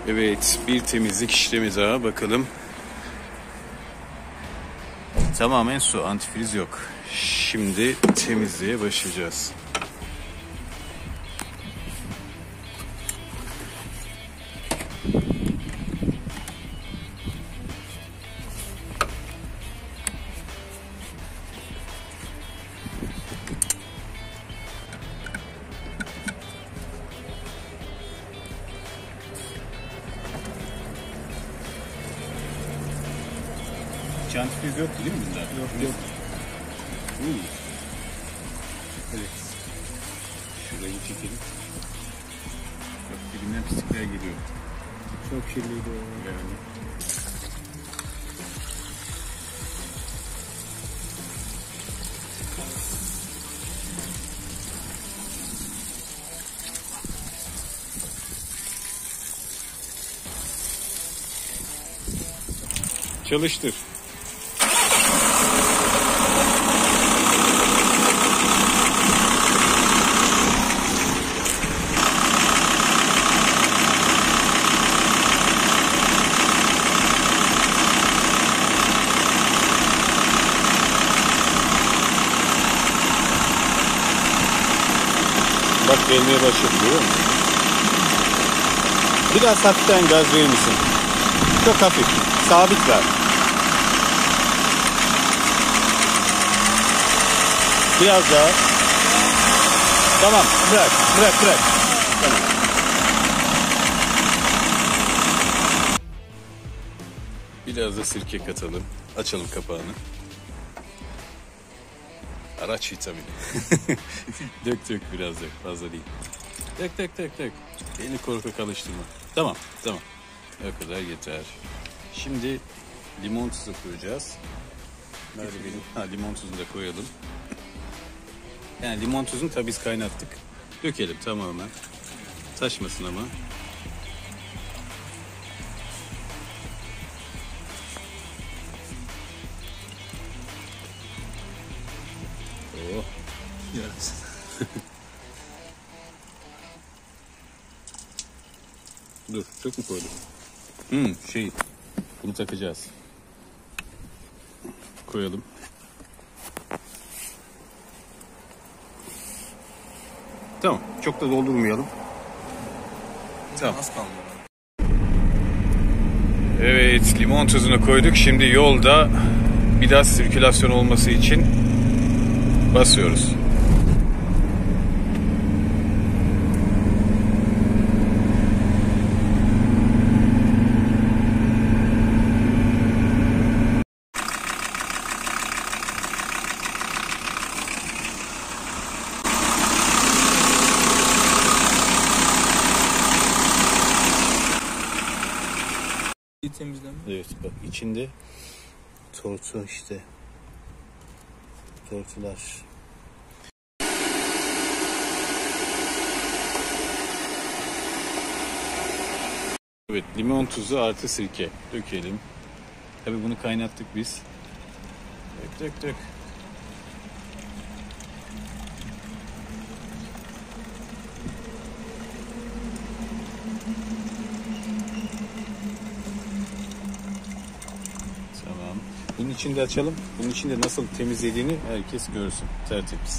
Evet, bir temizlik işlemi daha bakalım. Tamamen su, antifriz yok. Şimdi temizliğe başlayacağız. Hiç antifriz yoktu değil mi bunda? Yok. Evet. Şurayı çekelim. Bak dibinden pislikler geliyor. Çok kirliydi o. Yani. Çalıştır. Bak gelmeye başladı, görüyor musun? Biraz hafiften gaz verir misin? Çok hafif. Sabit ver. Biraz daha. Tamam. Bırak. Tamam. Biraz da sirke katalım. Açalım kapağını. Araç vitamini. Dök biraz dök. Fazla değil. Dök. Beni korkak alıştırma. Tamam. O kadar yeter. Şimdi limon tuzu koyacağız. Nerede benim? Limon tuzunu da koyalım. Yani limon tuzunu tabii biz kaynattık. Dökelim tamamen. Taşmasın ama. Oh. Yes. Dur, çok mu koydum? Bunu takacağız. Koyalım. Tamam, çok da doldurmayalım. Tamam. Az kaldı. Evet, limon tuzunu koyduk. Şimdi yolda biraz sirkülasyon olması için basıyoruz. Temizleme. Evet, bak içinde tortu işte. Tortular. Evet, limon tuzu artı sirke dökelim. Tabii bunu kaynattık biz. Dök. Tamam. Bunun içinde açalım. Bunun içinde nasıl temizlediğini herkes görsün. Tertemiz.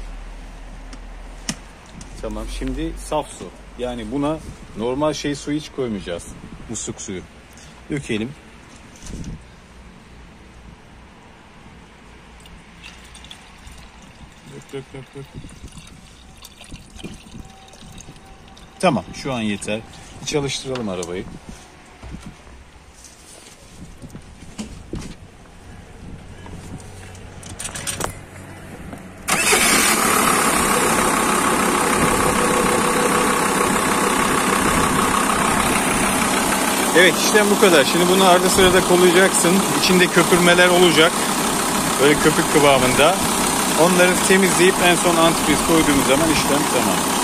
Tamam. Şimdi saf su. Yani buna normal suyu hiç koymayacağız. Musluk suyu. Dökelim. Dök. Tamam. Şu an yeter. Çalıştıralım arabayı. Evet, işlem bu kadar. Şimdi bunu arada sırada kolayacaksın. İçinde köpürmeler olacak. Böyle köpük kıvamında. Onları temizleyip en son antifriz koyduğumuz zaman işlem tamam.